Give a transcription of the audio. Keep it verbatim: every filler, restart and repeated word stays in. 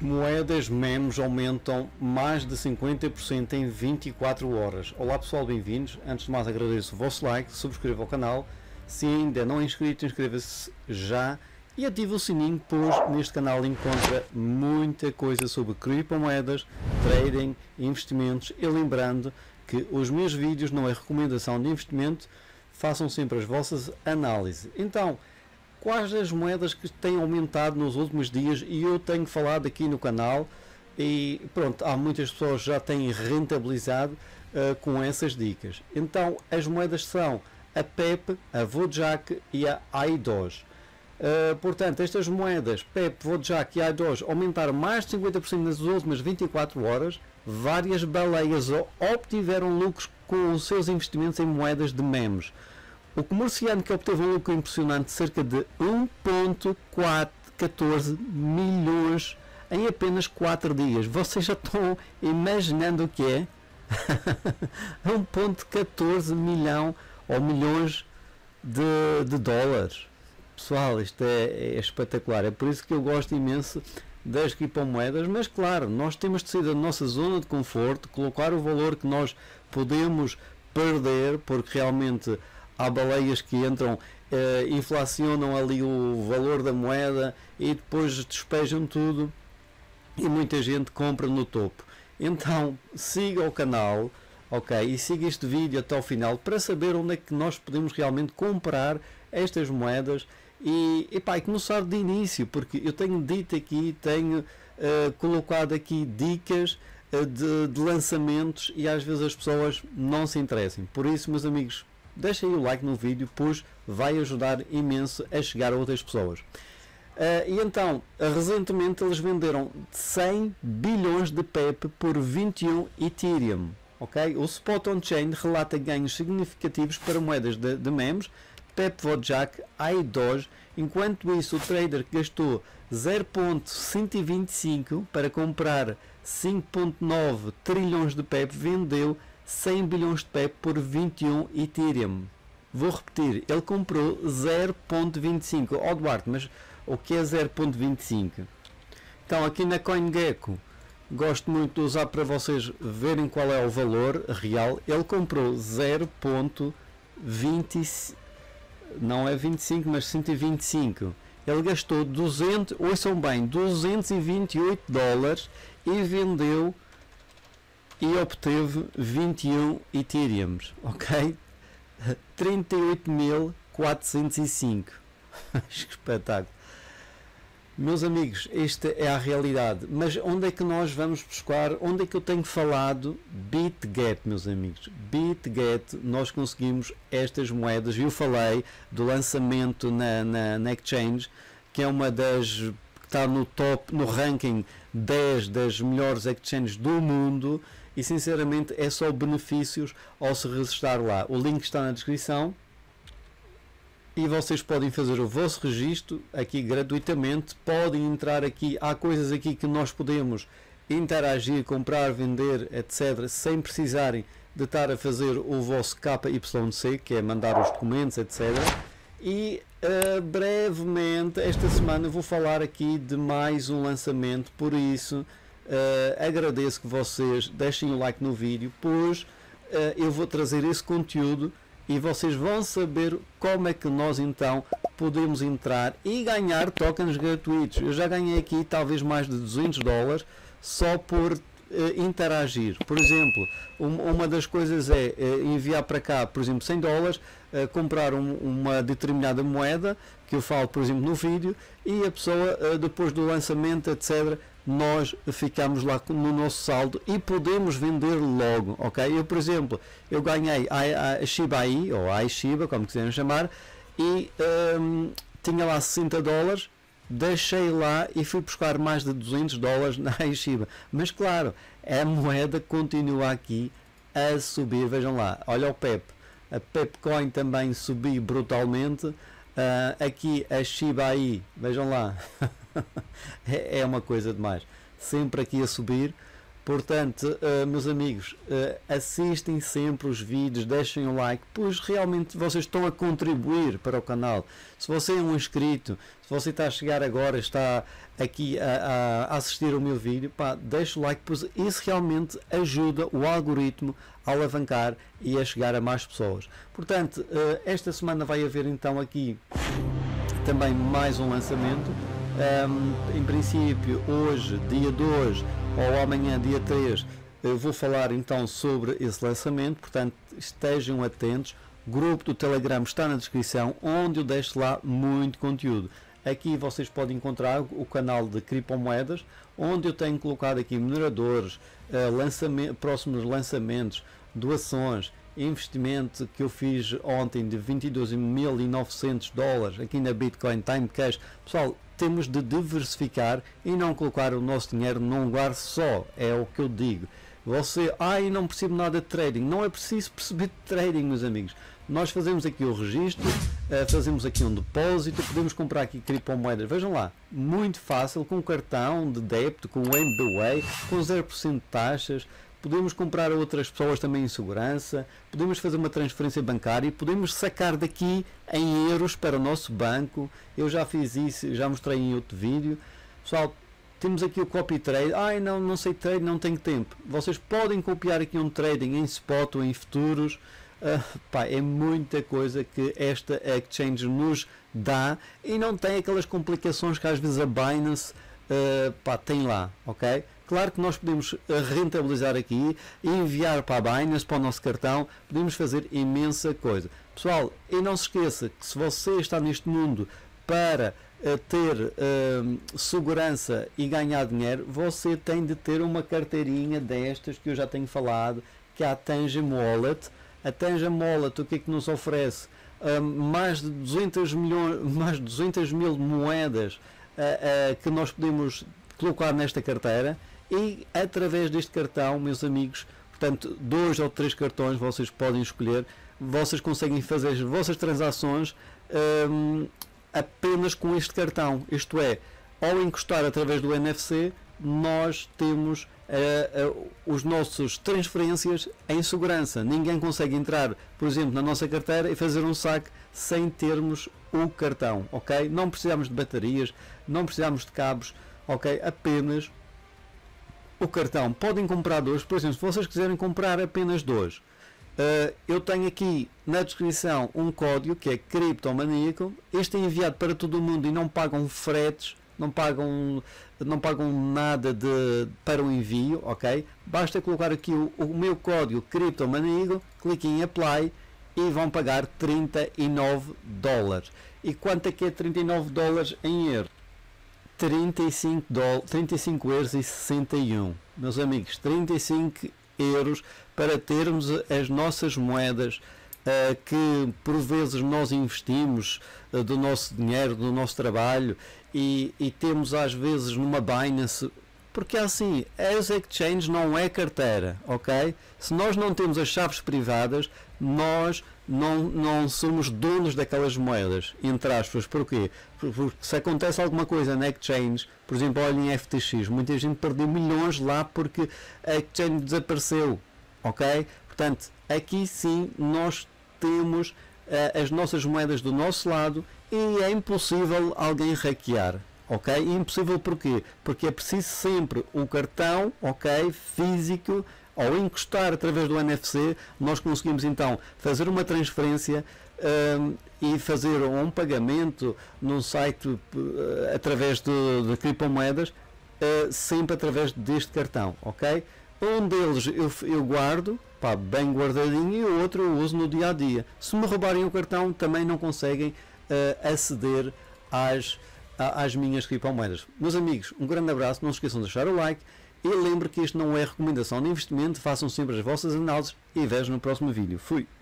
Moedas memes aumentam mais de cinquenta por cento em vinte e quatro horas. Olá pessoal, bem-vindos. Antes de mais agradeço o vosso like, subscreva o canal. Se ainda não é inscrito, inscreva-se já e ative o sininho, pois neste canal encontra muita coisa sobre criptomoedas, trading, investimentos. E lembrando que os meus vídeos não é recomendação de investimento, façam sempre as vossas análises. Então, quais as moedas que têm aumentado nos últimos dias, e eu tenho falado aqui no canal e pronto, há muitas pessoas que já têm rentabilizado uh, com essas dicas. Então as moedas são a P E P, a Wojak e a I D O J. Uh, portanto, estas moedas P E P, Wojak e I D O J aumentaram mais de cinquenta por cento nas últimas vinte e quatro horas. Várias baleias obtiveram lucros com os seus investimentos em moedas de memes. O comerciante que obteve um lucro impressionante de cerca de um vírgula quatorze milhões em apenas quatro dias. Vocês já estão imaginando o que é? um vírgula quatorze milhão ou milhões de, de dólares. Pessoal, isto é, é espetacular. É por isso que eu gosto imenso das criptomoedas, mas claro, nós temos de sair da nossa zona de conforto, colocar o valor que nós podemos perder, porque realmente há baleias que entram, eh, inflacionam ali o valor da moeda e depois despejam tudo e muita gente compra no topo. Então siga o canal, ok, e siga este vídeo até ao final para saber onde é que nós podemos realmente comprar estas moedas e, e, pá, e começar de início, porque eu tenho dito aqui, tenho uh, colocado aqui dicas uh, de, de lançamentos e às vezes as pessoas não se interessam. Por isso, meus amigos, deixem aí o like no vídeo, pois vai ajudar imenso a chegar a outras pessoas. Uh, e então, uh, recentemente eles venderam cem bilhões de P E P por vinte e um Ethereum. Okay? O Spot On Chain relata ganhos significativos para moedas de, de memes, P E P, Wojak, I D O J. Enquanto isso, o trader que gastou zero vírgula cento e vinte e cinco para comprar cinco vírgula nove trilhões de P E P vendeu cem bilhões de P E P por vinte e um Ethereum. Vou repetir, ele comprou zero vírgula vinte e cinco. Ó, Duarte, mas o que é zero vírgula vinte e cinco? Então aqui na CoinGecko, gosto muito de usar para vocês verem qual é o valor real. Ele comprou zero vírgula vinte e cinco, não é vinte e cinco, mas cento e vinte e cinco. Ele gastou duzentos, ouçam bem, duzentos e vinte e oito dólares e vendeu e obteve vinte e um Ethereums, ok? trinta e oito mil quatrocentos e cinco. Que espetáculo. Meus amigos, esta é a realidade. Mas onde é que nós vamos buscar? Onde é que eu tenho falado? BitGet, meus amigos. BitGet, nós conseguimos estas moedas. Eu falei do lançamento na, na, na Exchange, que é uma das que está no top, no ranking dez das melhores exchanges do mundo. E sinceramente é só benefícios ao se registrar lá. O link está na descrição e vocês podem fazer o vosso registro aqui gratuitamente. Podem entrar aqui, há coisas aqui que nós podemos interagir, comprar, vender, etc, sem precisarem de estar a fazer o vosso K Y C, que é mandar os documentos, etc. E uh, brevemente esta semana vou falar aqui de mais um lançamento, por isso Uh, agradeço que vocês deixem o like no vídeo, pois uh, eu vou trazer esse conteúdo e vocês vão saber como é que nós então podemos entrar e ganhar tokens gratuitos. Eu já ganhei aqui talvez mais de duzentos dólares só por uh, interagir. Por exemplo, um, uma das coisas é uh, enviar para cá, por exemplo, cem dólares, uh, comprar um, uma determinada moeda que eu falo, por exemplo, no vídeo, e a pessoa uh, depois do lançamento, etc, nós ficamos lá no nosso saldo e podemos vender logo, ok? Eu, por exemplo, eu ganhei a, a Shiba Inu, ou a iShiba, como quiserem chamar, e um, tinha lá sessenta dólares, deixei lá e fui buscar mais de duzentos dólares na iShiba. Mas claro, a moeda continua aqui a subir, vejam lá, olha o P E P, a Pepcoin também subiu brutalmente, uh, aqui a Shiba Inu, vejam lá, é uma coisa demais, sempre aqui a subir. Portanto, uh, meus amigos, uh, assistem sempre os vídeos, deixem o like, pois realmente vocês estão a contribuir para o canal. Se você é um inscrito, se você está a chegar agora, está aqui a, a assistir ao meu vídeo, pá, deixe o like, pois isso realmente ajuda o algoritmo a alavancar e a chegar a mais pessoas. Portanto, uh, esta semana vai haver então aqui também mais um lançamento. Um, em princípio, hoje, dia dois, ou amanhã, dia três, eu vou falar então sobre esse lançamento, portanto estejam atentos. O grupo do Telegram está na descrição, onde eu deixo lá muito conteúdo. Aqui vocês podem encontrar o canal de criptomoedas, onde eu tenho colocado aqui mineradores, uh, lançamento, próximos lançamentos, doações, investimento que eu fiz ontem de vinte e dois mil e novecentos dólares aqui na Bitcoin Time Cash. Pessoal, temos de diversificar e não colocar o nosso dinheiro num lugar só, é o que eu digo. Você, ai, não percebo nada de trading, não é preciso perceber de trading, meus amigos. Nós fazemos aqui o registro, uh, fazemos aqui um depósito, podemos comprar aqui criptomoedas, vejam lá, muito fácil, com cartão de débito, com o M B W A Y, com zero por cento de taxas. Podemos comprar a outras pessoas também em segurança, podemos fazer uma transferência bancária e podemos sacar daqui em euros para o nosso banco. Eu já fiz isso, já mostrei em outro vídeo. Pessoal, temos aqui o copy trade. Ai, não, não sei trade, não tenho tempo. Vocês podem copiar aqui um trading em spot ou em futuros. Uh, pá, é muita coisa que esta exchange nos dá e não tem aquelas complicações que às vezes a Binance uh, pá, tem lá, ok? Claro que nós podemos rentabilizar aqui e enviar para a Binance, para o nosso cartão, podemos fazer imensa coisa. Pessoal, e não se esqueça que se você está neste mundo para uh, ter uh, segurança e ganhar dinheiro, você tem de ter uma carteirinha destas que eu já tenho falado, que é a Tangem Wallet. A Tangem Wallet, o que é que nos oferece? Uh, mais de duzentos milhões, mais de duzentas mil moedas uh, uh, que nós podemos colocar nesta carteira. E através deste cartão, meus amigos, portanto, dois ou três cartões vocês podem escolher, vocês conseguem fazer as vossas transações um, apenas com este cartão. Isto é, ao encostar através do N F C, nós temos uh, uh, os nossos transferências em segurança. Ninguém consegue entrar, por exemplo, na nossa carteira e fazer um saque sem termos o cartão, ok? Não precisamos de baterias, não precisamos de cabos, ok? Apenas o cartão. Podem comprar dois, por exemplo, se vocês quiserem comprar apenas dois, uh, eu tenho aqui na descrição um código que é criptomaníaco. Este é enviado para todo o mundo e não pagam fretes, não pagam, não pagam nada de, para o envio, ok? Basta colocar aqui o, o meu código criptomaníaco, cliquem em apply e vão pagar trinta e nove dólares. E quanto é que é trinta e nove dólares em euros? trinta e cinco euros e sessenta e um, meus amigos, trinta e cinco euros para termos as nossas moedas uh, que por vezes nós investimos uh, do nosso dinheiro, do nosso trabalho e, e temos às vezes numa Binance, porque assim, as exchanges não é carteira, ok? Se nós não temos as chaves privadas, nós não, não somos donos daquelas moedas, entre aspas. Porquê? Porque se acontece alguma coisa na exchange, por exemplo, olhem em F T X, muita gente perdeu milhões lá porque a exchange desapareceu, ok? Portanto, aqui sim nós temos uh, as nossas moedas do nosso lado e é impossível alguém hackear. Ok? E impossível porquê? Porque é preciso sempre o cartão, ok, físico. Ao encostar através do N F C, nós conseguimos então fazer uma transferência um, e fazer um pagamento num site uh, através de, de criptomoedas, uh, sempre através deste cartão, ok? Um deles eu, eu guardo, pá, bem guardadinho, e o outro eu uso no dia a dia. Se me roubarem o cartão, também não conseguem uh, aceder às às minhas criptomoedas. Meus amigos, um grande abraço, não se esqueçam de deixar o like e lembre que isto não é recomendação de investimento, façam sempre as vossas análises e vejo no próximo vídeo. Fui!